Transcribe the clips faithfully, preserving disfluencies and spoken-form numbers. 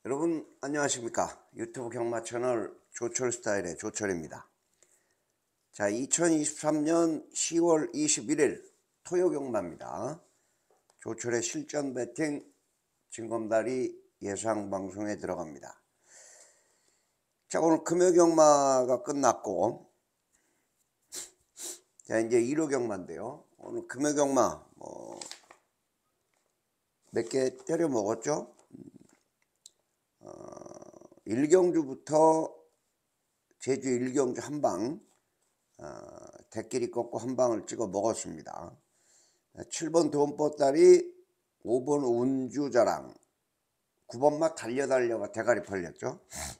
여러분 안녕하십니까. 유튜브 경마 채널 조철스타일의 조철입니다. 자, 이천이십삼 년 시월 이십일일 토요 경마입니다. 조철의 실전 배팅 진검다리 예상 방송에 들어갑니다. 자, 오늘 금요 경마가 끝났고, 자 이제 일요 경마인데요. 오늘 금요 경마 뭐 몇 개 때려 먹었죠. 어, 일 경주부터 제주 일 경주 한방 어, 대끼리 꺾고 한방을 찍어 먹었습니다. 칠 번 돈보따리, 오 번 운주자랑, 구 번 맛 달려달려가 대가리 팔렸죠.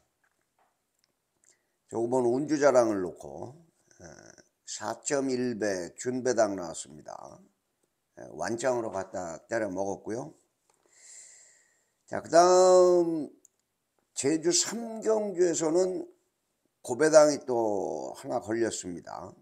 오 번 운주자랑을 놓고 사 점 일 배 준배당 나왔습니다. 완장으로 갖다 때려 먹었고요. 자, 그 다음 제주 삼 경주에서는 고배당이 또 하나 걸렸습니다.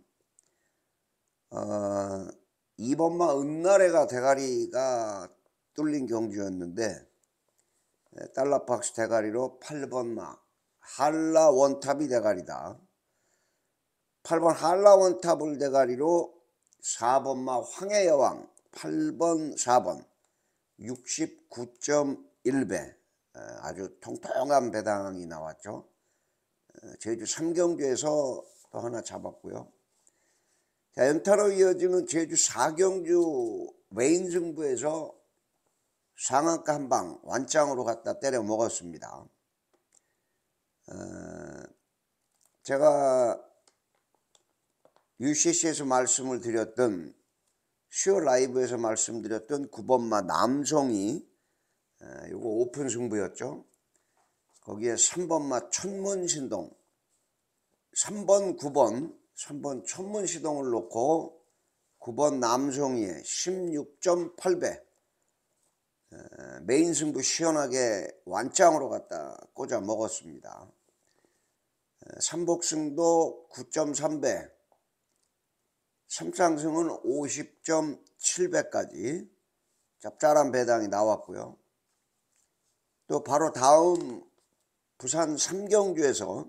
어, 이 번마 은나래가 대가리가 뚫린 경주였는데 달러박스 대가리로 팔 번마 한라 원탑이 대가리다. 팔 번 한라 원탑을 대가리로 사 번마 황해 여왕 팔 번 사 번 육십구 점 일 배 아주 통통한 배당이 나왔죠. 제주 삼 경주에서 또 하나 잡았고요. 자, 연타로 이어지는 제주 사 경주 메인 승부에서 상한가 한방 완장으로 갖다 때려 먹었습니다. 어, 제가 유씨씨에서 말씀을 드렸던 슈어 라이브에서 말씀드렸던 구 번마 남성이 이거 오픈 승부였죠. 거기에 삼 번마 천문신동, 삼 번 구 번 삼 번 천문시동을 놓고 구 번 남성이의 십육 점 팔 배 메인 승부 시원하게 완장으로 갖다 꽂아 먹었습니다. 삼복승도 구 점 삼 배, 삼상승은 오십 점 칠 배까지 짭짤한 배당이 나왔고요. 또 바로 다음 부산 삼 경주에서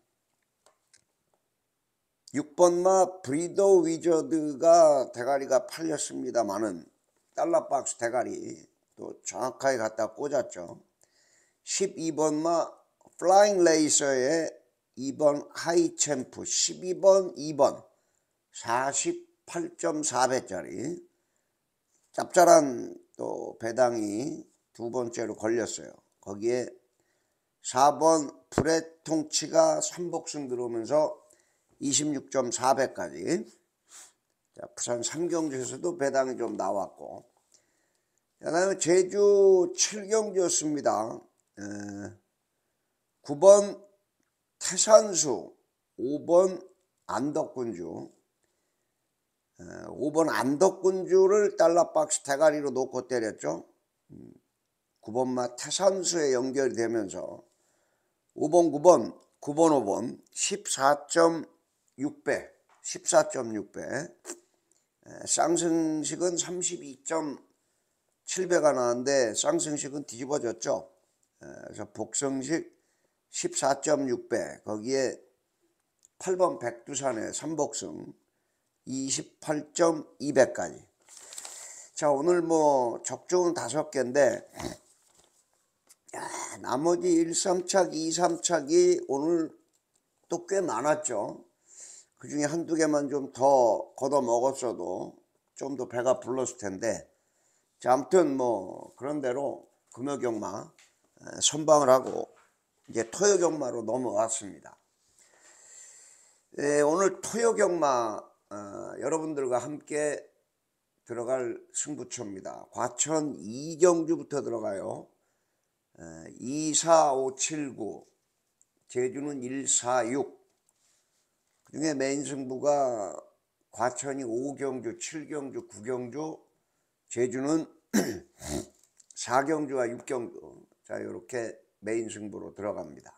육 번마 브리더 위저드가 대가리가 팔렸습니다만은 달러박스 대가리 또 정확하게 갖다 꽂았죠. 십이 번마 플라잉 레이서의 이 번 하이챔프, 십이 번 이 번 사십팔 점 사 배짜리 짭짤한 또 배당이 두 번째로 걸렸어요. 거기에 사 번 불의 통치가 삼복승 들어오면서 이십육 점 사 배까지. 자, 부산 삼 경주에서도 배당이 좀 나왔고, 그 다음에 제주 칠 경주였습니다. 에, 구 번 태산수, 오 번 안덕군주, 에, 오 번 안덕군주를 달러박스 대가리로 놓고 때렸죠. 음, 구 번마 태산수에 연결이 되면서 오 번 구 번 구 번 오 번 십사 점 육 배 십사 점 육 배 쌍승식은 삼십이 점 칠 배가 나왔는데 쌍승식은 뒤집어졌죠. 그래서 복승식 십사 점 육 배 거기에 팔 번 백두산의 삼복승 이십팔 점 이 배까지. 자, 오늘 뭐 적중은 다섯 개인데 야, 나머지 일, 삼 착, 이, 삼 착이 오늘 또 꽤 많았죠. 그 중에 한두 개만 좀 더 걷어 먹었어도 좀 더 배가 불렀을 텐데. 자, 아무튼 뭐 그런 대로 금요 경마 선방을 하고 이제 토요 경마로 넘어왔습니다. 예, 오늘 토요 경마 어, 여러분들과 함께 들어갈 승부처입니다. 과천 이 경주부터 들어가요. 이, 사, 오, 칠, 구, 제주는 일, 사, 육. 그 중에 메인 승부가 과천이 오 경주, 칠 경주, 구 경주, 제주는 사 경주와 육 경주. 자, 이렇게 메인 승부로 들어갑니다.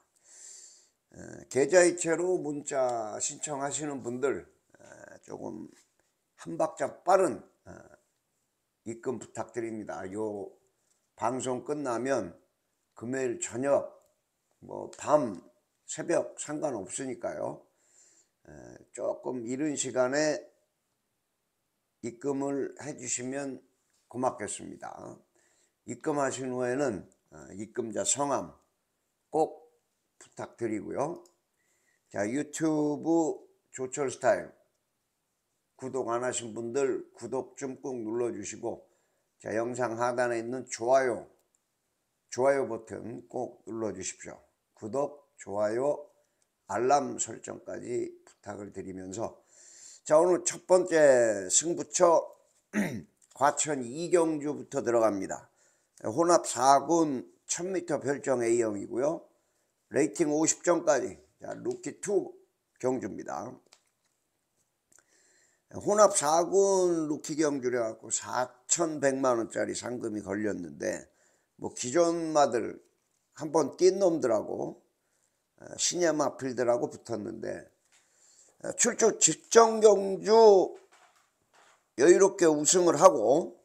계좌이체로 문자 신청하시는 분들 조금 한 박자 빠른 입금 부탁드립니다. 요 방송 끝나면 금요일 저녁, 뭐 밤, 새벽 상관없으니까요. 에, 조금 이른 시간에 입금을 해주시면 고맙겠습니다. 입금하신 후에는 입금자 성함 꼭 부탁드리고요. 자, 유튜브 조철스타일 구독 안 하신 분들 구독 좀 꾹 눌러주시고, 자, 영상 하단에 있는 좋아요 좋아요 버튼 꼭 눌러주십시오. 구독, 좋아요, 알람 설정까지 부탁을 드리면서, 자, 오늘 첫 번째 승부처 과천 이경주부터 들어갑니다. 혼합 사 군 천 미터 별정 A형이고요. 레이팅 오십 점까지, 자, 루키 이 경주입니다. 혼합 사 군 루키 경주래 갖고 사천백만 원짜리 상금이 걸렸는데, 뭐 기존 마들 한번 뛴 놈들하고 신예 마필들하고 붙었는데, 출주 직전 경주 여유롭게 우승을 하고,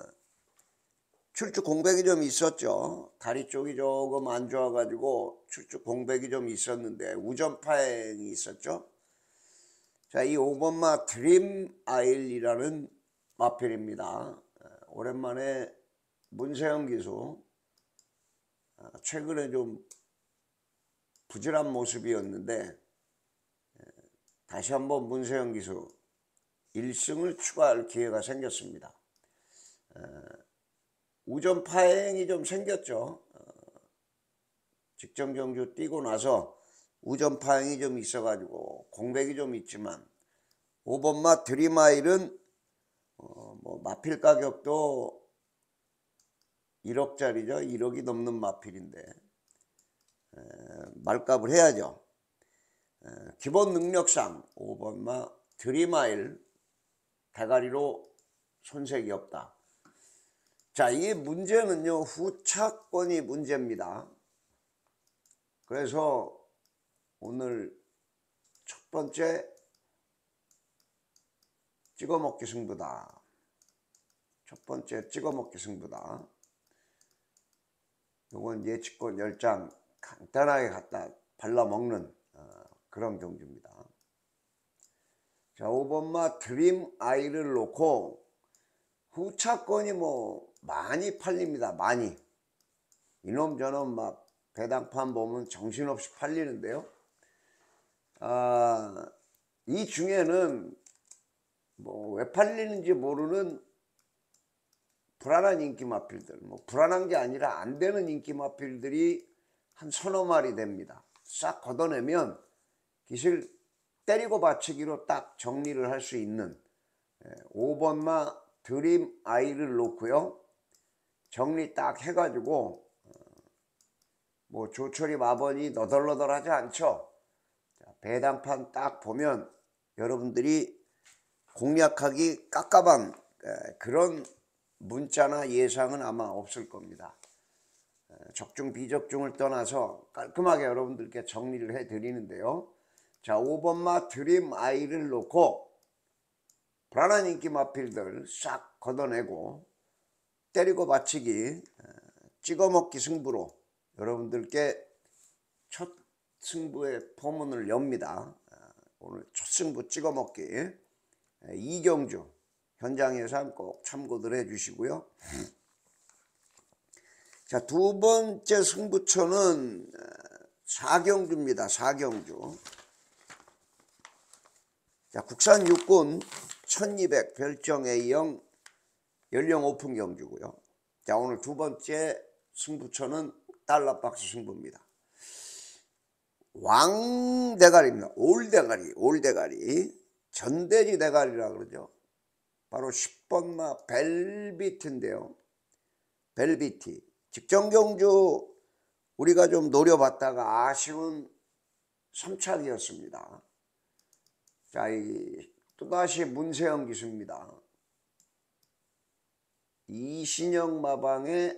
출주 공백이 좀 있었죠. 다리 쪽이 조금 안 좋아가지고 출주 공백이 좀 있었는데 우전파행이 있었죠. 자, 이 오 번마 드림 아일이라는 마필입니다. 오랜만에 문세영 기수, 최근에 좀 부진한 모습이었는데 다시 한번 문세영 기수 일 승을 추가할 기회가 생겼습니다. 우전 파행이 좀 생겼죠. 직전 경주 뛰고 나서 우전 파행이 좀 있어가지고 공백이 좀 있지만, 오 번마 드림아일은 어 뭐 마필 가격도 일억짜리죠. 일억이 넘는 마필인데 에, 말값을 해야죠. 에, 기본 능력상 오 번마 드림아일 대가리로 손색이 없다. 자, 이 문제는요, 후차권이 문제입니다. 그래서 오늘 첫 번째 찍어먹기 승부다. 첫 번째 찍어먹기 승부다. 요건 예측권 열 장 간단하게 갖다 발라먹는 어, 그런 경주입니다. 자, 오 번마 드림 아이를 놓고 후차권이 뭐 많이 팔립니다. 많이. 이놈 저놈 막 배당판 보면 정신없이 팔리는데요. 아, 이 중에는 뭐 왜 팔리는지 모르는 불안한 인기 마필들, 뭐 불안한 게 아니라 안 되는 인기 마필들이 한 서너 마리 됩니다. 싹 걷어내면 기실 때리고 받치기로 딱 정리를 할 수 있는 오 번마 드림 아이를 놓고요. 정리 딱 해가지고 뭐 조철이 마번이 너덜너덜하지 않죠. 배당판 딱 보면 여러분들이 공략하기 깝깝한 그런 문자나 예상은 아마 없을 겁니다. 적중 비적중을 떠나서 깔끔하게 여러분들께 정리를 해 드리는데요. 자, 오 번마 드림 아이를 놓고 불안한 인기 마필들 싹 걷어내고 때리고 받치기 찍어먹기 승부로 여러분들께 첫 승부의 포문을 엽니다. 오늘 첫 승부 찍어먹기 이경주 현장 예산 꼭 참고들 해 주시고요. 자, 두 번째 승부처는 사 경주입니다. 사 경주. 자, 국산 육군 천이백 별정 A형 연령 오픈 경주고요. 자, 오늘 두 번째 승부처는 달러박스 승부입니다. 왕대가리입니다. 올대가리, 올대가리. 전대지 대가리라 그러죠. 바로 십 번마 벨비트인데요. 벨비트. 직전 경주 우리가 좀 노려봤다가 아쉬운 삼착이었습니다. 자, 이 또다시 문세영 기수입니다. 이신영 마방의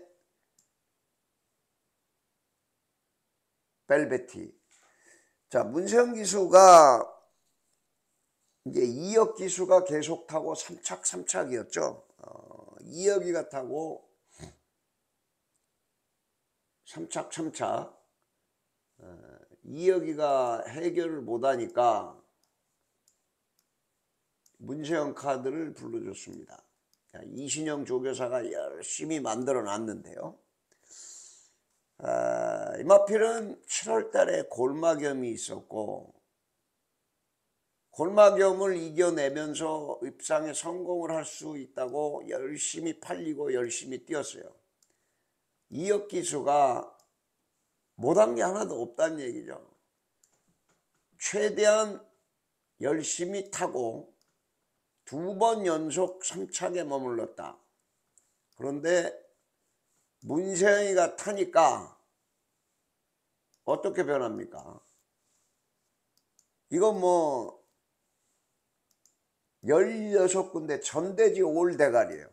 벨베티. 자, 문세영 기수가 이제 이억 기수가 계속 타고 삼착 삼착이었죠. 어, 이억이가 타고 삼 착 삼착 어, 이혁이가 해결을 못하니까 문세영 카드를 불러줬습니다. 이신영 조교사가 열심히 만들어 놨는데요. 아, 이 마필은 칠월 달에 골마겸이 있었고 골마겸을 이겨내면서 입상에 성공을 할 수 있다고 열심히 팔리고 열심히 뛰었어요. 이혁 기수가 못한 게 하나도 없다는 얘기죠. 최대한 열심히 타고 두 번 연속 삼 착에 머물렀다. 그런데 문세영이가 타니까 어떻게 변합니까? 이건 뭐 열여섯 군데 전대지 올 대가리예요.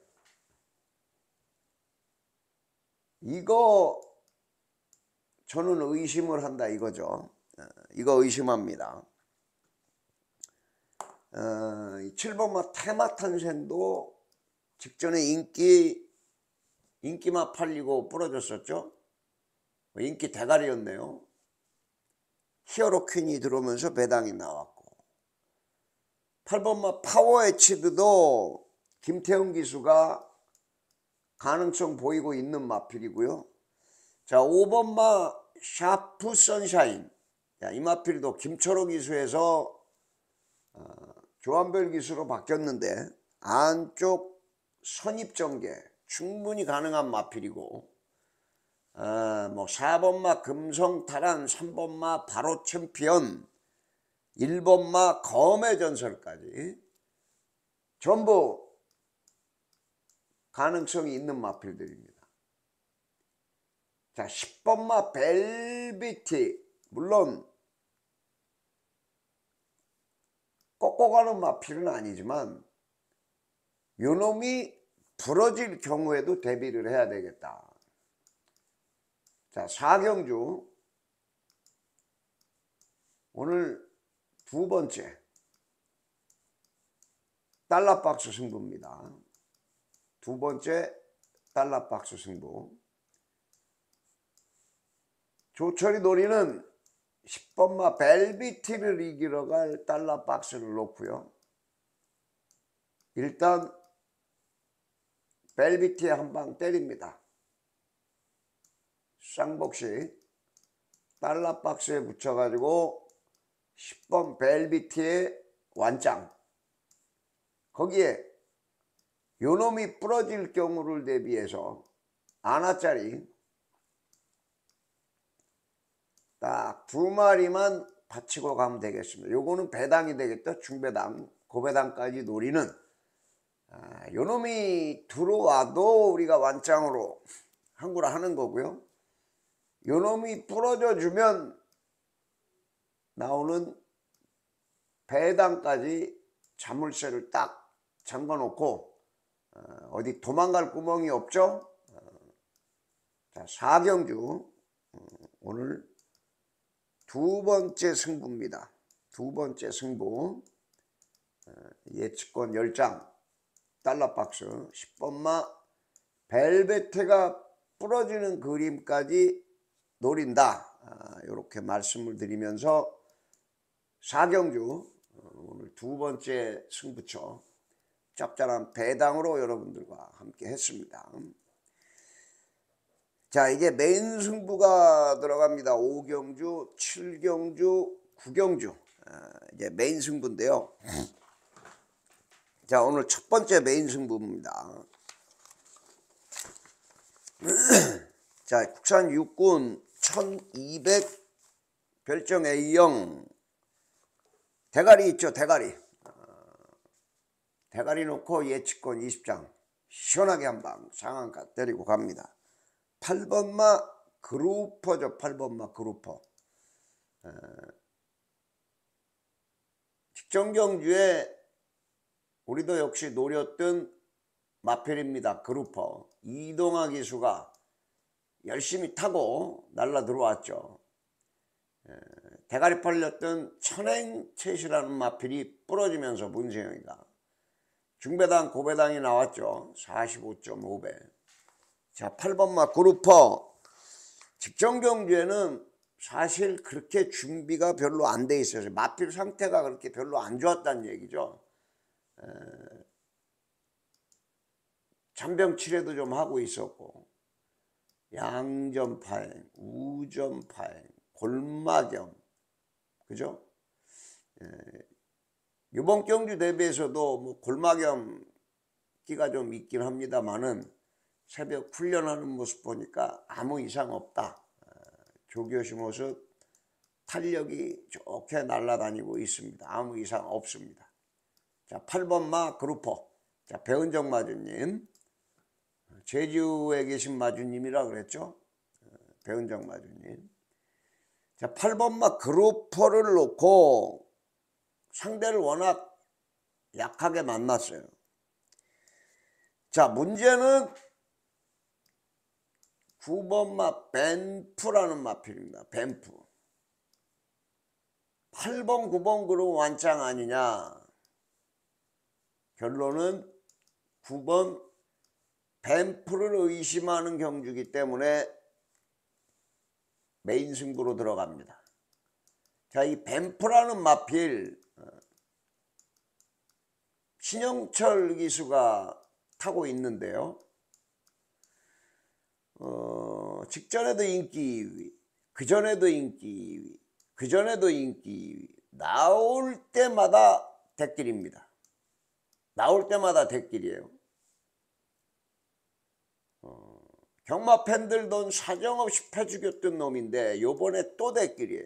이거 저는 의심을 한다 이거죠. 이거 의심합니다. 어, 칠 번마 테마탄생도 직전에 인기 인기만 팔리고 부러졌었죠. 인기 대가리였네요. 히어로 퀸이 들어오면서 배당이 나왔고 팔 번마 파워에치드도 김태훈 기수가 가능성 보이고 있는 마필이고요. 자, 오 번마 샤프 선샤인. 자, 이 마필도 김철호 기수에서 어, 조한별 기수로 바뀌었는데 안쪽 선입전개 충분히 가능한 마필이고 어, 뭐 사 번마 금성탈환, 삼 번마 바로 챔피언, 일 번마 검의 전설까지 전부 가능성이 있는 마필들입니다. 자, 십 번마 벨비티 물론 꺾고 가는 마필은 아니지만 요놈이 부러질 경우에도 대비를 해야 되겠다. 자, 사경주 오늘 두 번째 달러박스 승부입니다. 두 번째 달러박스 승부. 조철이 노리는 십 번마 벨비티를 이기러 갈 달러박스를 놓고요. 일단 벨비티에 한 방 때립니다. 쌍복식 달러박스에 붙여가지고 십 번 벨비티의 완짱. 거기에 요놈이 부러질 경우를 대비해서 하나짜리 딱 두 마리만 받치고 가면 되겠습니다. 요거는 배당이 되겠다. 중배당, 고배당까지 노리는 아, 요놈이 들어와도 우리가 완짱으로 한구라 하는 거고요. 요놈이 부러져 주면 나오는 배당까지 자물쇠를 딱 잠궈 놓고 어, 어디 도망갈 구멍이 없죠. 어, 자, 사경주 어, 오늘 두 번째 승부입니다. 두 번째 승부 어, 예측권 열 장 달러박스 십 번마 벨베트가 부러지는 그림까지 노린다. 아, 이렇게 말씀을 드리면서 사경주 어, 오늘 두 번째 승부처 짭짤한 배당으로 여러분들과 함께 했습니다. 자, 이제 메인 승부가 들어갑니다. 오 경주, 칠 경주, 구 경주 아, 이제 메인 승부인데요. 자, 오늘 첫 번째 메인 승부입니다. 자, 국산 육군 천이백 별정 A형 대가리 있죠, 대가리. 대가리 놓고 예측권 이십 장 시원하게 한방 상한가 때리고 갑니다. 팔 번마 그루퍼죠. 팔 번마 그루퍼. 에, 직전경주에 우리도 역시 노렸던 마필입니다. 그루퍼. 이동하 기수가 열심히 타고 날라 들어왔죠. 에, 대가리 팔렸던 천행채시라는 마필이 부러지면서 문세영이가 중배당 고배당이 나왔죠. 사십오 점 오 배. 자, 팔 번마 그루퍼. 직전 경주에는 사실 그렇게 준비가 별로 안 돼 있어서 마필 상태가 그렇게 별로 안 좋았다는 얘기죠. 에, 잔병 치레도 좀 하고 있었고 양전파행, 우전파행, 골마경, 그죠? 에, 이번 경주 대비해서도 뭐 골마경 기가 좀 있긴 합니다만은 새벽 훈련하는 모습 보니까 아무 이상 없다. 조교시 모습 탄력이 좋게 날아다니고 있습니다. 아무 이상 없습니다. 자, 팔 번 마 그루퍼. 자, 배은정 마주님. 제주에 계신 마주님이라 그랬죠? 배은정 마주님. 자, 팔 번 마 그루퍼를 놓고 상대를 워낙 약하게 만났어요. 자, 문제는 구 번 마 벤프라는 마필입니다. 벤프. 팔 번, 구 번 그룹 완짱 아니냐. 결론은 구 번 벤프를 의심하는 경주기 때문에 메인 승부로 들어갑니다. 자, 이 벤프라는 마필 신영철 기수가 타고 있는데요. 어, 직전에도 인기 이 위, 그전에도 인기 이 위, 그전에도 인기 이 위. 나올 때마다 대길입니다. 나올 때마다 대길이에요. 어, 경마 팬들 돈 사정없이 패죽였던 놈인데 요번에 또 대길이에요.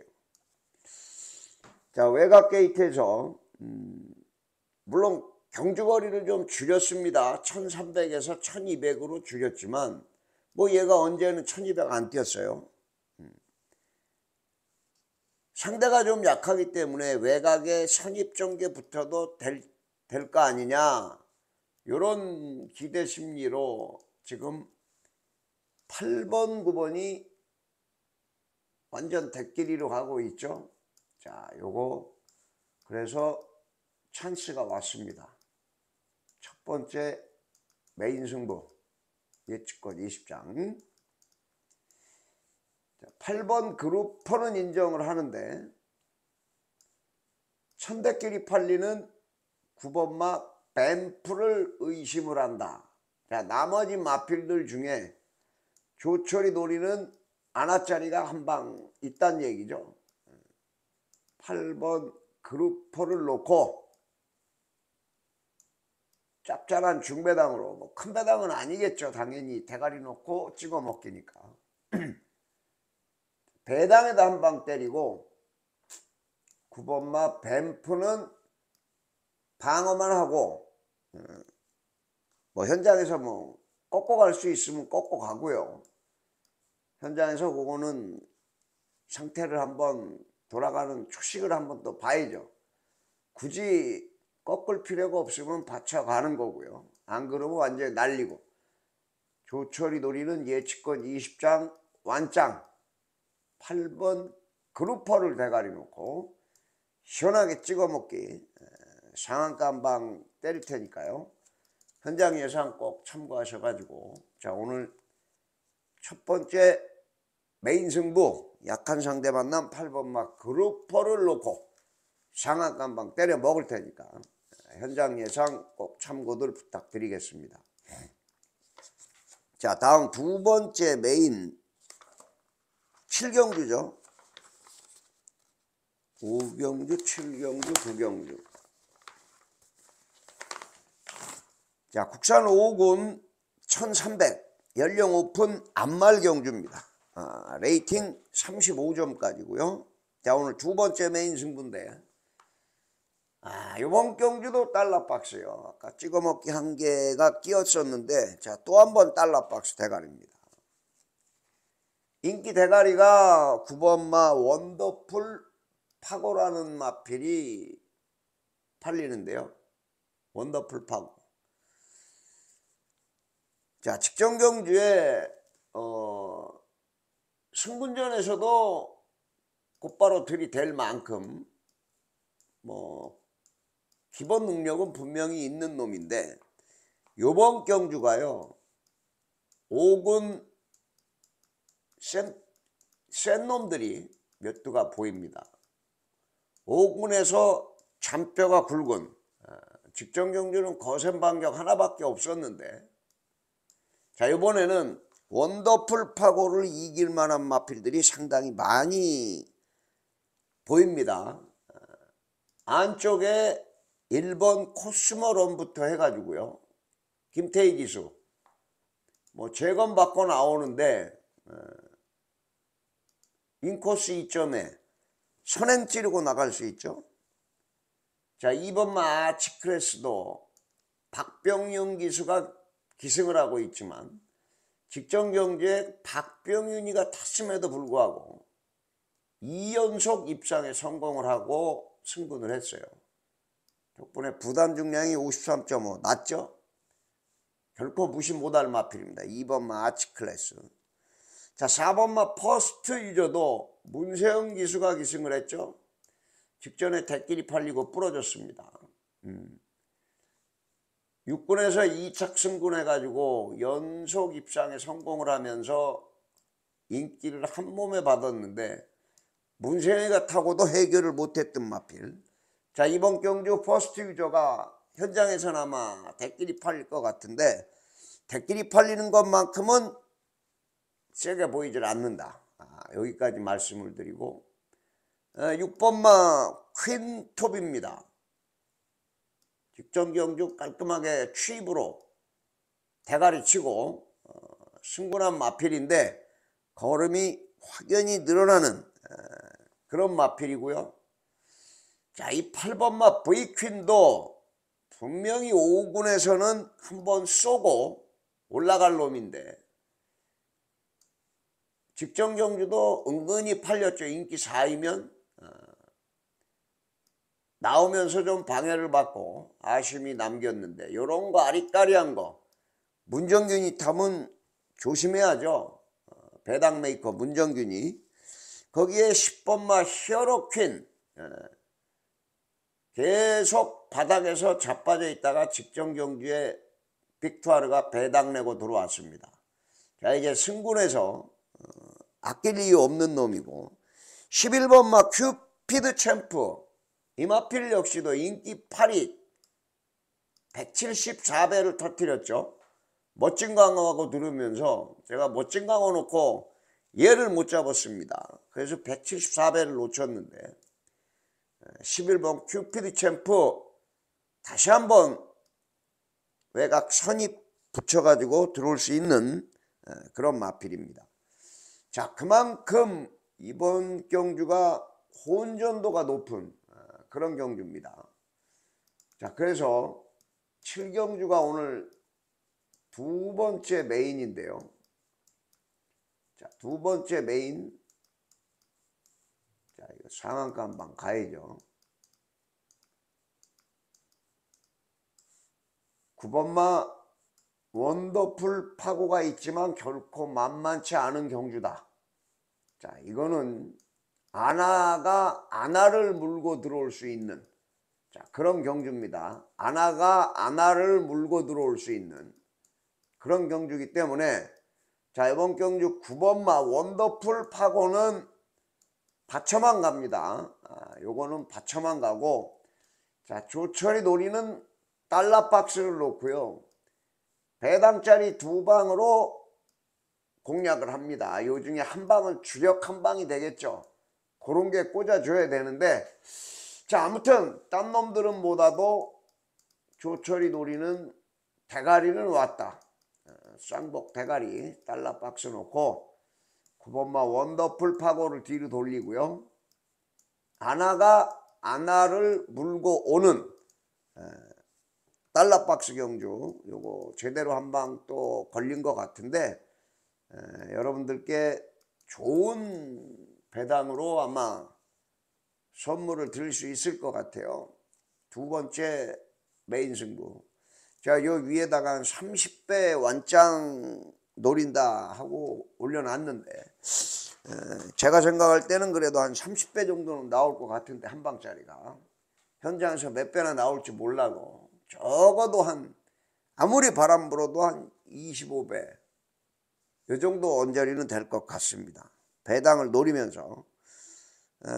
자, 외곽 게이트에서 음, 물론 경주거리를 좀 줄였습니다. 천삼백에서 천이백으로 줄였지만 뭐 얘가 언제는 천이백 안 뛰었어요. 음. 상대가 좀 약하기 때문에 외곽에 선입전개 붙어도 될, 될까 아니냐 이런 기대 심리로 지금 팔 번, 구 번이 완전 대끼리로 가고 있죠. 자, 요거 그래서 찬스가 왔습니다. 첫 번째 메인 승부 예측권 이십 장. 자, 팔 번 그루퍼는 인정을 하는데 천대끼리 팔리는 구 번 마 벤프를 의심을 한다. 자, 나머지 마필들 중에 조철이 노리는 아나짜리가 한 방 있다는 얘기죠. 팔 번 그루퍼를 놓고 짭짤한 중배당으로, 뭐 큰 배당은 아니겠죠. 당연히 대가리 놓고 찍어 먹기니까. 배당에다 한 방 때리고 구 번 마 벤프는 방어만 하고 뭐 현장에서 뭐 꺾고 갈 수 있으면 꺾고 가고요. 현장에서 그거는 상태를 한번 돌아가는 초식을 한번 또 봐야죠. 굳이 꺾을 필요가 없으면 받쳐가는 거고요. 안 그러면 완전히 날리고. 조철이 노리는 예측권 이십 장 완짱 팔 번 그루퍼를 대가리 놓고 시원하게 찍어 먹기 상한가 한 방 때릴 테니까요. 현장 예상 꼭 참고하셔가지고 자, 오늘 첫 번째 메인 승부 약한 상대 만남 팔 번 마 그루퍼를 놓고 상한가 한 방 때려 먹을 테니까 현장 예상 꼭 참고들 부탁드리겠습니다. 자, 다음 두 번째 메인 칠 경주죠. 오 경주, 칠 경주, 구 경주. 자, 국산 오 군 천삼백 연령 오픈 안말 경주입니다. 아, 레이팅 삼십오 점까지고요. 자, 오늘 두 번째 메인 승부인데 아, 이번 경주도 달러박스요. 아까 찍어먹기 한 개가 끼었었는데 자, 또 한 번 달러박스 대가리입니다. 인기 대가리가 구 번 마 원더풀 파고라는 마필이 팔리는데요. 원더풀 파고. 자, 직전 경주에 어, 승분전에서도 곧바로 들이댈 만큼 뭐 기본 능력은 분명히 있는 놈인데 요번 경주가요 오 군 센, 센 놈들이 몇 두가 보입니다. 오군에서 잔뼈가 굵은 직전 경주는 거센 반격 하나밖에 없었는데, 자, 이번에는 원더풀 파고를 이길 만한 마필들이 상당히 많이 보입니다. 안쪽에 일 번 코스모론부터 해가지고요, 김태희 기수 뭐 재건 받고 나오는데 인코스 이 점에 선행 찌르고 나갈 수 있죠. 자, 이 번 아치클래스도 박병윤 기수가 기승을 하고 있지만 직전 경주에 박병윤이가 탔음에도 불구하고 이 연속 입상에 성공을 하고 승분을 했어요. 덕분에 부담 중량이 오십삼 점 오 낮죠? 결코 무시 못할 마필입니다. 이 번 아치클래스. 자, 사 번 마 퍼스트 유저도 문세영 기수가 기승을 했죠. 직전에 대끼리 팔리고 부러졌습니다. 음. 육 군에서 이 착 승군해가지고 연속 입상에 성공을 하면서 인기를 한 몸에 받았는데 문세영이가 타고도 해결을 못했던 마필. 자, 이번 경주 퍼스트 유저가 현장에서는 아마 대끼리 팔릴 것 같은데 대끼리 팔리는 것만큼은 세게 보이질 않는다. 아, 여기까지 말씀을 드리고, 어, 육 번 마 퀸톱입니다. 직전 경주 깔끔하게 취입으로 대가리 치고 어, 승분한 마필인데 걸음이 확연히 늘어나는 어, 그런 마필이고요. 자, 이 팔 번 마 V퀸도 분명히 오 군에서는 한번 쏘고 올라갈 놈인데 직전 경주도 은근히 팔렸죠. 인기 사 위면 어, 나오면서 좀 방해를 받고 아쉬움이 남겼는데, 요런 거 아리까리한 거 문정균이 타면 조심해야죠. 어, 배당 메이커 문정균이. 거기에 십 번 마 히어로퀸 어, 계속 바닥에서 자빠져 있다가 직전 경주에 빅투아르가 배당 내고 들어왔습니다. 자, 이제 승군에서 어, 아낄 이유 없는 놈이고, 십일 번 마 큐피드 챔프 이마필 역시도 인기 팔 위 백칠십사 배를 터뜨렸죠. 멋진 강호하고 들으면서 제가 멋진 강호 놓고 얘를 못 잡았습니다. 그래서 백칠십사 배를 놓쳤는데 십일 번 큐피드 챔프 다시 한번 외곽 선입 붙여가지고 들어올 수 있는 그런 마필입니다. 자, 그만큼 이번 경주가 혼전도가 높은 그런 경주입니다. 자, 그래서 칠 경주가 오늘 두 번째 메인인데요. 자, 두 번째 메인. 자, 이거 상한가 한번 가야죠. 구 번 마 원더풀 파고가 있지만 결코 만만치 않은 경주다. 자, 이거는 아나가 아나를 물고 들어올 수 있는, 자, 그런 경주입니다. 아나가 아나를 물고 들어올 수 있는 그런 경주이기 때문에, 자, 이번 경주 구 번 마 원더풀 파고는 받쳐만 갑니다. 아, 요거는 받쳐만 가고, 자, 조철이 노리는 달러 박스를 놓고요, 배당짜리 두 방으로 공략을 합니다. 요 중에 한 방은 주력 한 방이 되겠죠. 그런 게 꽂아줘야 되는데, 자, 아무튼 딴 놈들은 보다도 조철이 노리는 대가리는 왔다. 어, 쌍복 대가리 달러 박스 놓고 구 번 마 원더풀 파고를 뒤로 돌리고요, 아나가 아나를 물고 오는 에, 달러 박스 경주, 요거 제대로 한 방 또 걸린 것 같은데, 에, 여러분들께 좋은 배당으로 아마 선물을 드릴 수 있을 것 같아요. 두 번째 메인 승부. 자, 요 위에다가 한 삼십 배 완짱 노린다 하고 올려놨는데, 에, 제가 생각할 때는 그래도 한 삼십 배 정도는 나올 것 같은데, 한 방짜리가 현장에서 몇 배나 나올지 몰라도 적어도 한, 아무리 바람 불어도 한 이십오 배 요 정도 언저리는 될 것 같습니다. 배당을 노리면서 어,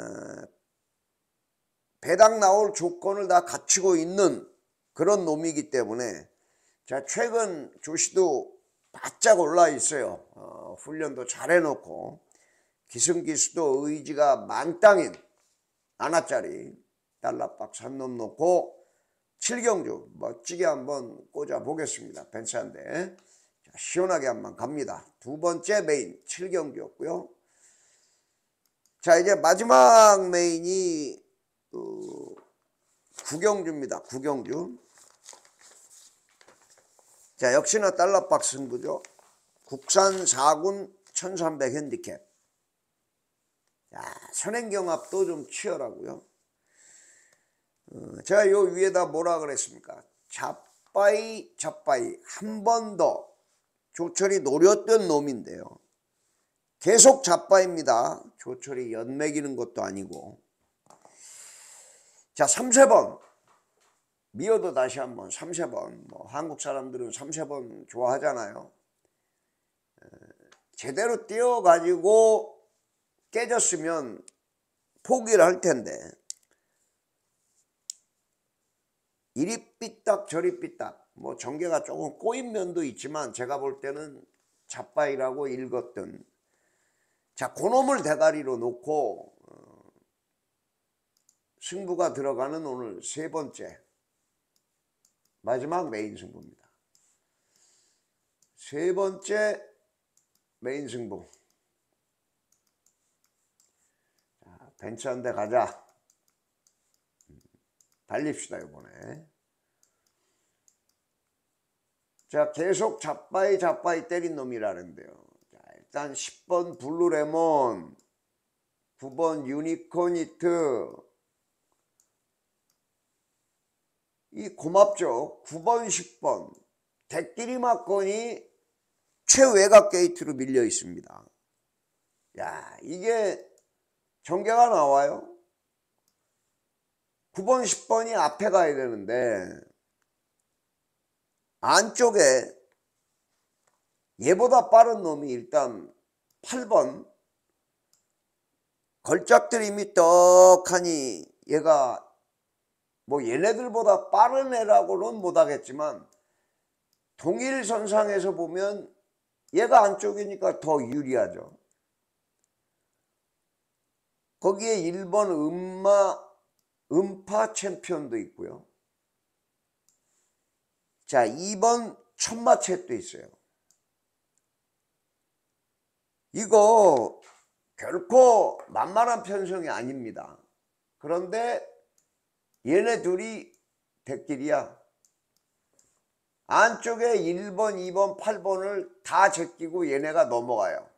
배당 나올 조건을 다 갖추고 있는 그런 놈이기 때문에 자 최근 조시도 바짝 올라 있어요. 어, 훈련도 잘 해놓고 기승기수도 의지가 만땅인 하나짜리 달러박 산 놈 놓고 칠경주 멋지게 한번 꽂아 보겠습니다. 벤츠한데 시원하게 한번 갑니다. 두 번째 메인 칠경주였고요. 자 이제 마지막 메인이 어, 구경주입니다. 구경주. 자 역시나 달러박 승부죠. 국산 사 군 천삼백 핸디캡. 자 선행경합도 좀 치열하고요. 어, 제가 요 위에다 뭐라 그랬습니까? 잡바이 잡바이 한 번 더 조철이 노렸던 놈인데요. 계속 잡바입니다. 조철이 연맥이는 것도 아니고. 자 삼세 번 미어도 다시 한번 삼세 번. 뭐 한국 사람들은 삼세 번 좋아하잖아요. 에, 제대로 뛰어가지고 깨졌으면 포기를 할 텐데 이리 삐딱 저리 삐딱 뭐 전개가 조금 꼬인 면도 있지만 제가 볼 때는 잡바이라고 읽었던 자 그놈을 대가리로 놓고 어, 승부가 들어가는 오늘 세 번째 마지막 메인 승부입니다. 세 번째 메인 승부. 자, 벤츠 한 대 가자. 달립시다 이번에. 자 계속 잡바이 잡바이 때린 놈이라는데요. 자, 일단 십 번 블루레몬, 구 번 유니콘히트. 이 고맙죠. 구 번 십 번 대끼리 막건이 최외곽 게이트로 밀려 있습니다. 야 이게 전개가 나와요. 구 번 십 번이 앞에 가야 되는데 안쪽에 얘보다 빠른 놈이 일단 팔 번 걸작들임이 떡하니 얘가 뭐 얘네들보다 빠른 애라고는 못하겠지만 동일선상에서 보면 얘가 안쪽이니까 더 유리하죠. 거기에 일 번 음마 음파 챔피언도 있고요. 자 이 번 천마챗도 있어요. 이거 결코 만만한 편성이 아닙니다. 그런데 얘네 둘이 대끼리야. 안쪽에 일 번, 이 번, 팔 번을 다 제끼고 얘네가 넘어가요.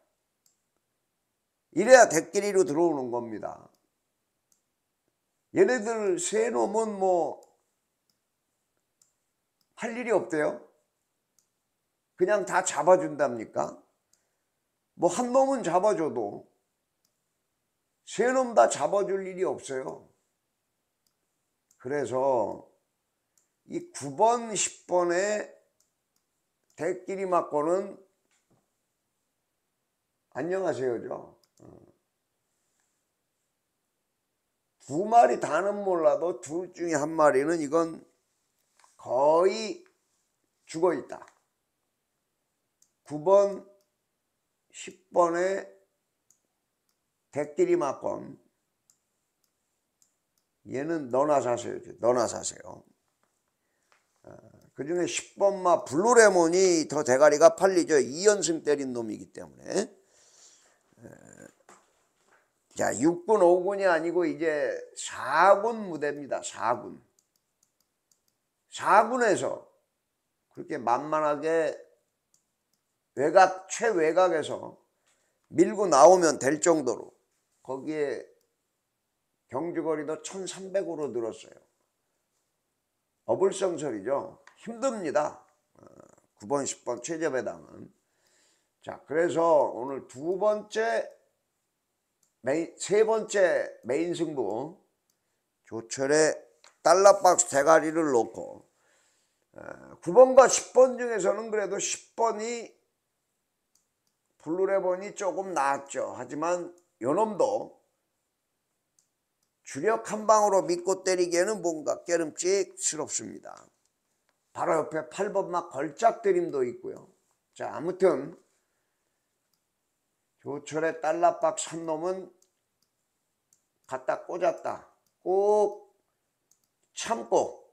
이래야 대끼리로 들어오는 겁니다. 얘네들 세 놈은 뭐 할 일이 없대요. 그냥 다 잡아준답니까? 뭐 한 놈은 잡아줘도 세 놈 다 잡아줄 일이 없어요. 그래서 이 구 번, 십 번에 대끼리 맞고는 안녕하세요죠. 두 마리 다는 몰라도 둘 중에 한 마리는 이건 거의 죽어있다. 구 번, 십 번에 대끼리 맞건 얘는 너나 사세요. 너나 사세요. 그 중에 십 번마 블루레몬이 더 대가리가 팔리죠. 이 연승 때린 놈이기 때문에. 자, 육 군, 오 군이 아니고 이제 사 군 무대입니다. 사 군. 사 군에서 그렇게 만만하게 외곽, 최외곽에서 밀고 나오면 될 정도로 거기에 경주거리도 천삼백으로 늘었어요. 어불성설이죠. 힘듭니다. 구 번, 십 번 최저배당은. 자, 그래서 오늘 두 번째, 메인, 세 번째 메인 승부 조철의 달러박스 대가리를 놓고 구 번과 십 번 중에서는 그래도 십 번이 블루레본이 조금 나았죠. 하지만 요놈도 주력 한 방으로 믿고 때리기에는 뭔가 깨름직스럽습니다. 바로 옆에 팔 번마 걸작 드림도 있고요. 자, 아무튼 조철의 달러박스 한 놈은 갖다 꽂았다. 꼭 참고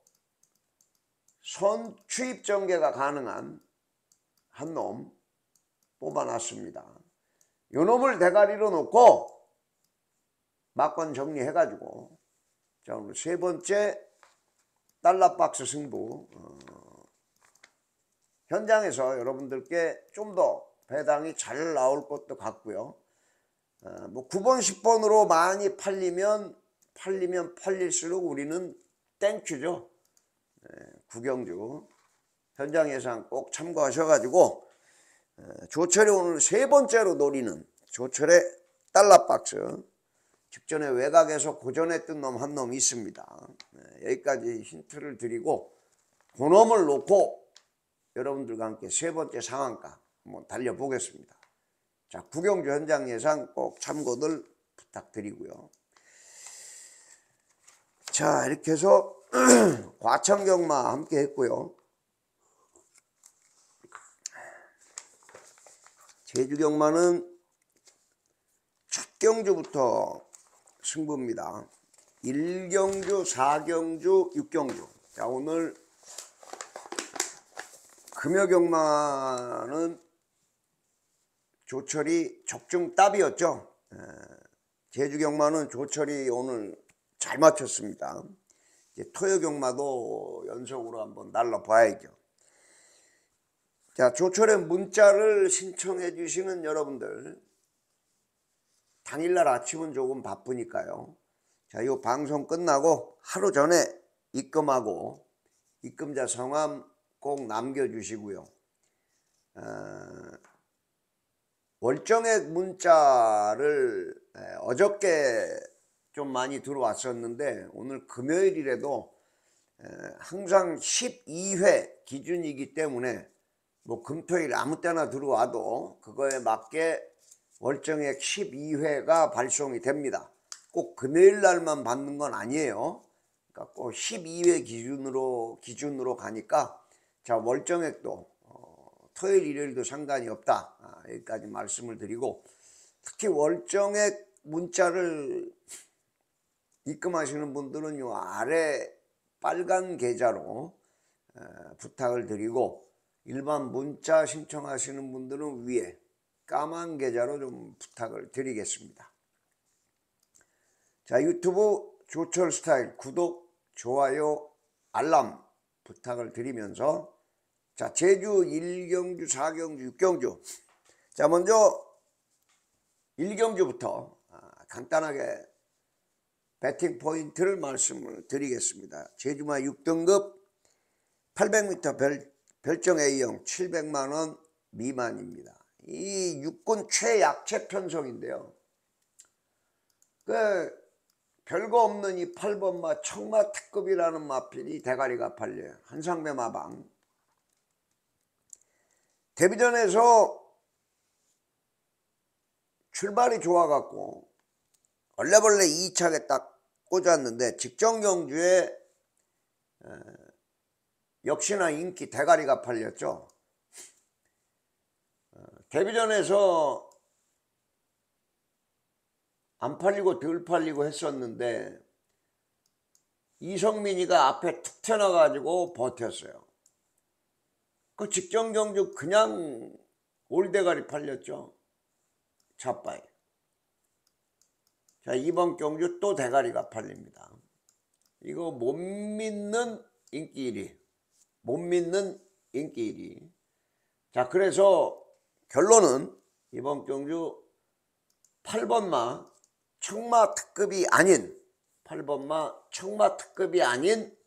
선취입 전개가 가능한 한 놈 뽑아놨습니다. 요 놈을 대가리로 놓고 막건 정리해가지고 자, 오늘 세 번째 달러박스 승부 어, 현장에서 여러분들께 좀 더 배당이 잘 나올 것도 같고요. 어, 뭐 구 번, 십 번으로 많이 팔리면 팔리면 팔릴수록 우리는 땡큐죠. 네, 구경주 현장 예상 꼭 참고하셔가지고 어, 조철이 오늘 세 번째로 노리는 조철의 달러박스 직전에 외곽에서 고전했던 놈 한 놈 있습니다. 네, 여기까지 힌트를 드리고 그 놈을 놓고 여러분들과 함께 세 번째 상한가 한번 달려보겠습니다. 자, 구경주 현장 예상 꼭 참고들 부탁드리고요. 자, 이렇게 해서 과천경마 함께 했고요. 제주경마는 첫 경주부터 승부입니다. 일 경주, 사 경주, 육 경주. 자, 오늘 금요경마는 조철이 적중 답이었죠. 제주경마는 조철이 오늘 잘 맞췄습니다. 이제 토요경마도 연속으로 한번 날라봐야죠. 자, 조철의 문자를 신청해 주시는 여러분들 당일날 아침은 조금 바쁘니까요. 자, 이 방송 끝나고 하루 전에 입금하고 입금자 성함 꼭 남겨주시고요. 어, 월정액 문자를 어저께 좀 많이 들어왔었는데 오늘 금요일이라도 항상 십이 회 기준이기 때문에 뭐 금토일 아무 때나 들어와도 그거에 맞게 월정액 십이 회가 발송이 됩니다. 꼭 금요일 날만 받는 건 아니에요. 그러니까 꼭 십이 회 기준으로 기준으로 가니까 자, 월정액도 어, 토요일 일요일도 상관이 없다. 아, 여기까지 말씀을 드리고 특히 월정액 문자를 입금하시는 분들은 요 아래 빨간 계좌로 에, 부탁을 드리고 일반 문자 신청하시는 분들은 위에 까만 계좌로 좀 부탁을 드리겠습니다. 자, 유튜브 조철 스타일 구독, 좋아요, 알람 부탁을 드리면서 자, 제주 일 경주, 사 경주, 육 경주. 자, 먼저 일 경주부터 간단하게 배팅 포인트를 말씀을 드리겠습니다. 제주마 육 등급 팔백 미터 별, 별정 A형 칠백만 원 미만입니다. 이 육군 최약체 편성인데요. 그 별거 없는 이 팔 번마 청마 특급이라는 마필이 대가리가 팔려요. 한상배 마방. 데뷔전에서 출발이 좋아갖고 얼레벌레 이 차게 딱 꽂았는데 직전 경주에 역시나 인기 대가리가 팔렸죠. 데뷔전에서 안 팔리고 덜 팔리고 했었는데 이성민이가 앞에 툭 튀어나가지고 버텼어요. 그 직전 경주 그냥 올대가리 팔렸죠. 차바이. 자, 이번 경주 또 대가리가 팔립니다. 이거 못 믿는 인기 일 위. 못 믿는 인기 일 위. 자, 그래서 결론은 이번 경주 팔 번마 청마 특급이 아닌 팔 번마 청마 특급이 아닌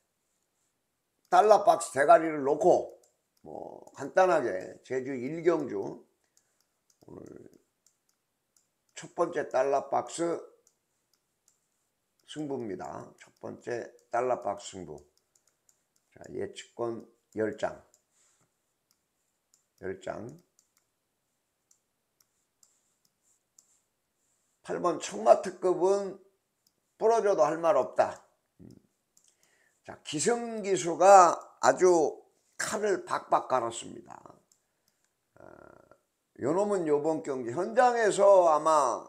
달러박스 대가리를 놓고 뭐 간단하게 제주 일 경주 오늘 첫 번째 달러박스 승부입니다. 첫 번째 달러박스 승부. 자, 예측권 열 장. 열 장. 팔 번 청마특급은 부러져도 할 말 없다. 자, 기승기수가 아주 칼을 박박 갈았습니다. 어, 요놈은 요번 경기 현장에서 아마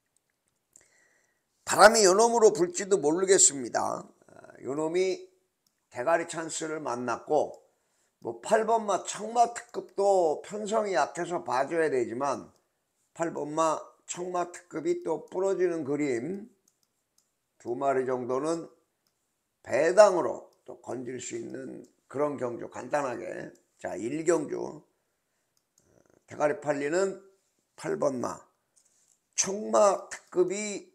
바람이 요놈으로 불지도 모르겠습니다. 어, 요놈이 대가리 찬스를 만났고, 뭐 팔 번마 청마특급도 편성이 약해서 봐줘야 되지만 팔 번마 청마특급이 또 부러지는 그림 두 마리 정도는 배당으로 또 건질 수 있는 그런 경주 간단하게. 자, 일 경주 대가리 팔리는 팔 번마 청마특급이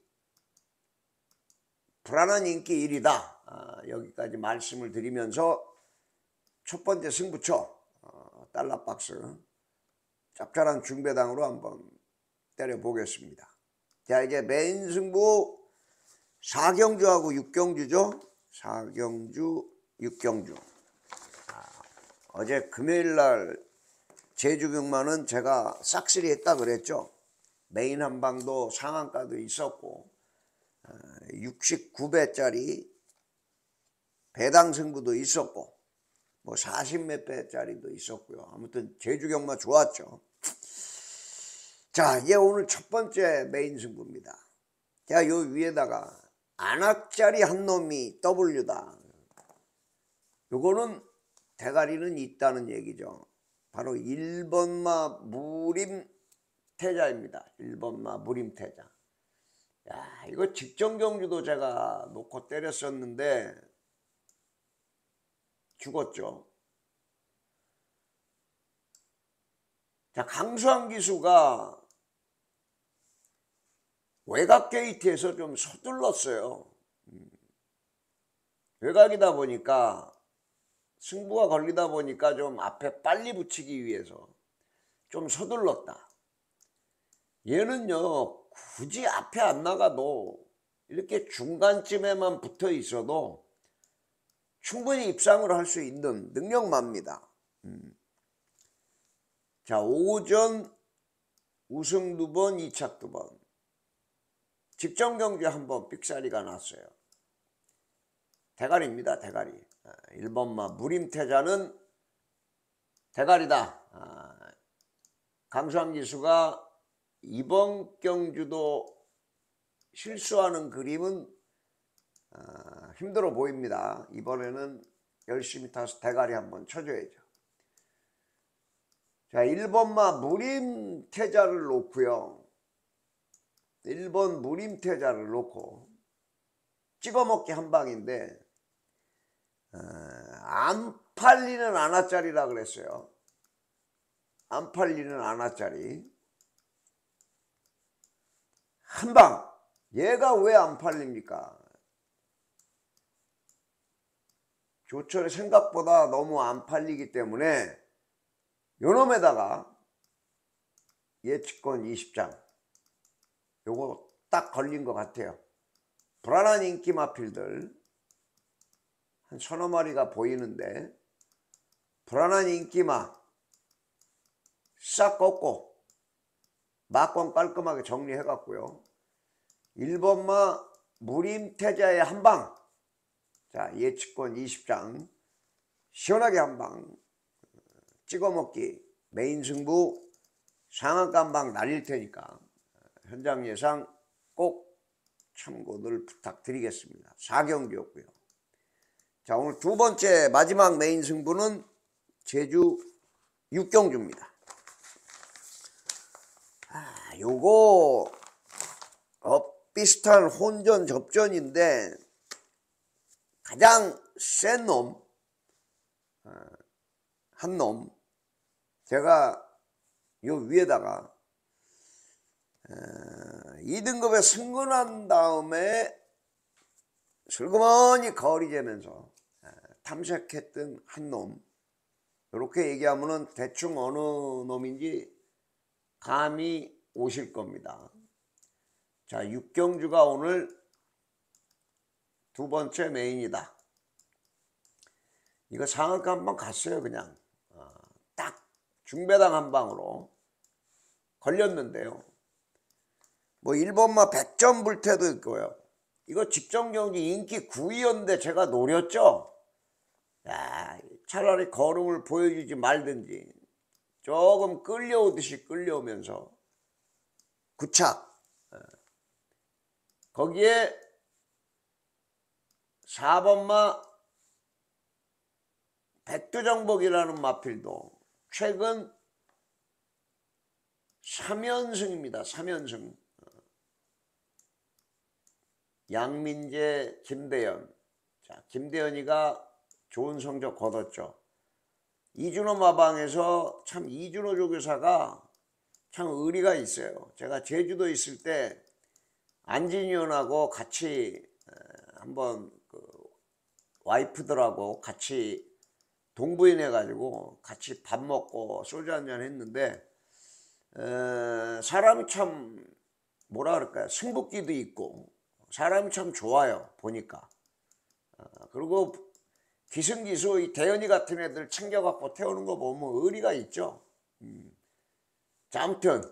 불안한 인기 일 위다. 아, 여기까지 말씀을 드리면서 첫 번째 승부처 어, 달러박스 짭짤한 중배당으로 한번 때려보겠습니다. 자, 이제 메인 승부 사 경주하고 육 경주죠. 사 경주, 육 경주. 아, 어제 금요일날 제주경마는 제가 싹쓸이 했다 그랬죠. 메인 한방도 상한가도 있었고 아, 육십구 배짜리 배당 승부도 있었고 뭐 사십 몇 배짜리도 있었고요. 아무튼 제주경마 좋았죠. 자, 이제 오늘 첫 번째 메인 승부입니다. 자, 요 위에다가 안악짜리 한 놈이 W다. 요거는 대가리는 있다는 얘기죠. 바로 일 번마 무림태자입니다. 일 번마 무림태자. 야, 이거 직전 경주도 제가 놓고 때렸었는데 죽었죠. 자, 강수한 기수가 외곽 게이트에서 좀 서둘렀어요. 외곽이다 보니까 승부가 걸리다 보니까 좀 앞에 빨리 붙이기 위해서 좀 서둘렀다. 얘는요, 굳이 앞에 안 나가도 이렇게 중간쯤에만 붙어 있어도 충분히 입상을 할 수 있는 능력마입니다. 음. 자, 오전 우승 두 번, 이착 두 번. 직전 경주에 한번 삑사리가 났어요. 대가리입니다. 대가리. 일 번마 무림태자는 대가리다. 아, 강수한 기수가 이번 경주도 실수하는 그림은 아, 힘들어 보입니다. 이번에는 열심히 타서 대가리 한번 쳐줘야죠. 자, 일 번마 무림태자를 놓고요. 일 번 무림태자를 놓고 찍어먹기 한 방인데 어, 안 팔리는 안아짜리라 그랬어요. 안 팔리는 안아짜리 한 방. 얘가 왜 안 팔립니까? 조철이 생각보다 너무 안 팔리기 때문에 요놈에다가 예측권 이십 장 요거 딱 걸린 것 같아요. 불안한 인기 마필들 한 서너 마리가 보이는데 불안한 인기마 싹 꺾고 막권 깔끔하게 정리해 갖고요. 일 번마 무림태자의 한방. 자, 예측권 이십 장 시원하게 한방 찍어먹기 메인 승부 상한가 한방 날릴 테니까 현장 예상 꼭 참고들 부탁드리겠습니다. 사 경기였고요. 자, 오늘 두 번째 마지막 메인 승부는 제주 육 경주입니다. 아, 요거 어, 비슷한 혼전 접전인데 가장 센 놈 한 놈 제가 요 위에다가 이 등급에 승근한 다음에 슬그머니 거리 재면서 탐색했던 한 놈, 이렇게 얘기하면은 대충 어느 놈인지 감이 오실 겁니다. 자, 육 경주가 오늘 두 번째 메인이다. 이거 상한가 한 방 갔어요. 그냥 어, 딱 중배당 한 방으로 걸렸는데요. 뭐 일 번마 백 점 불태도 있고요. 이거 직전경기 인기 구 위였는데 제가 노렸죠. 야, 차라리 걸음을 보여주지 말든지 조금 끌려오듯이 끌려오면서 구착. 거기에 사 번마 백두정복이라는 마필도 최근 삼 연승입니다. 삼 연승. 양민재, 김대현. 자, 김대현이가 좋은 성적 거뒀죠. 이준호 마방에서 참 이준호 조교사가 참 의리가 있어요. 제가 제주도 있을 때 안진현하고 같이 한번 그 와이프들하고 같이 동부인 해가지고 같이 밥 먹고 소주 한잔 했는데 에, 사람이 참 뭐라 그럴까요? 승부기도 있고 사람이 참 좋아요. 보니까. 어, 그리고 기승기수 이 대현이 같은 애들 챙겨갖고 태우는 거 보면 의리가 있죠. 음. 자, 아무튼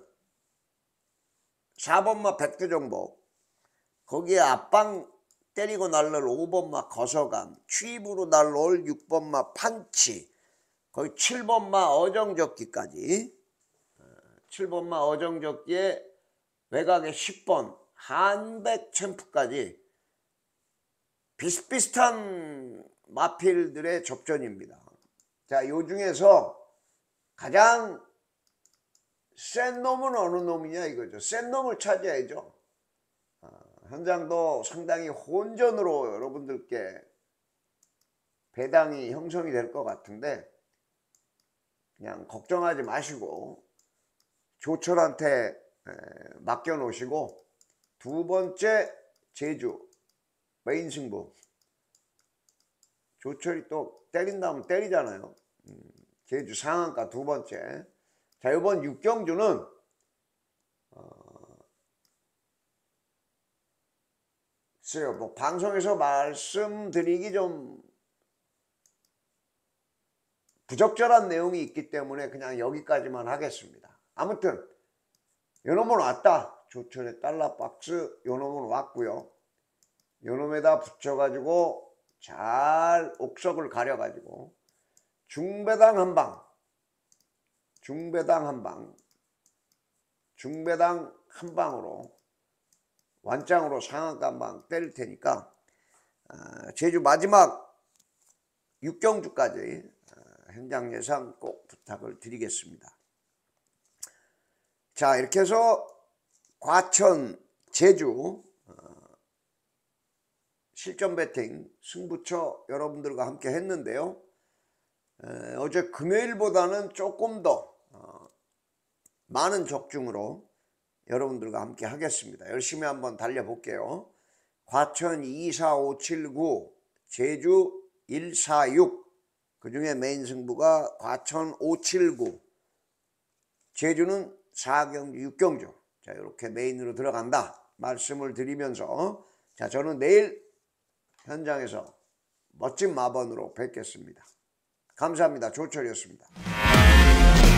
사 번마 백두정복 거기에 앞방 때리고 날럴 오 번마 거서감 추입으로 날라올 육 번마 판치 거기 칠 번마 어정적기까지 칠 번마 어정적기에 외곽에 십 번 한백 챔프까지 비슷비슷한 마필들의 접전입니다. 자, 요 중에서 가장 센 놈은 어느 놈이냐 이거죠. 센 놈을 찾아야죠. 현장도 상당히 혼전으로 여러분들께 배당이 형성이 될 것 같은데 그냥 걱정하지 마시고 조철한테 맡겨 놓으시고 두 번째 제주 메인 승부 조철이 또 때린다면 때리잖아요. 음, 제주 상한가 두 번째. 자, 이번 육경주는 어, 글쎄요, 뭐 방송에서 말씀드리기 좀 부적절한 내용이 있기 때문에 그냥 여기까지만 하겠습니다. 아무튼 요놈은 왔다. 조철의 달러 박스 요놈은 왔고요. 요놈에다 붙여가지고 잘 옥석을 가려가지고 중배당 한방 중배당 한방 중배당 한방으로 완장으로 상한가 한방 때릴 테니까 어, 제주 마지막 육경주까지 어, 현장 예상 꼭 부탁을 드리겠습니다. 자, 이렇게 해서 과천 제주 어, 실전 배팅 승부처 여러분들과 함께 했는데요. 에, 어제 금요일보다는 조금 더 어, 많은 적중으로 여러분들과 함께 하겠습니다. 열심히 한번 달려볼게요. 과천 이, 사, 오, 칠, 구, 제주 일, 사, 육, 그 중에 메인 승부가 과천 오, 칠, 구, 제주는 사 경주, 육 경주. 자, 이렇게 메인으로 들어간다 말씀을 드리면서 자, 저는 내일 현장에서 멋진 마번으로 뵙겠습니다. 감사합니다. 조철이었습니다.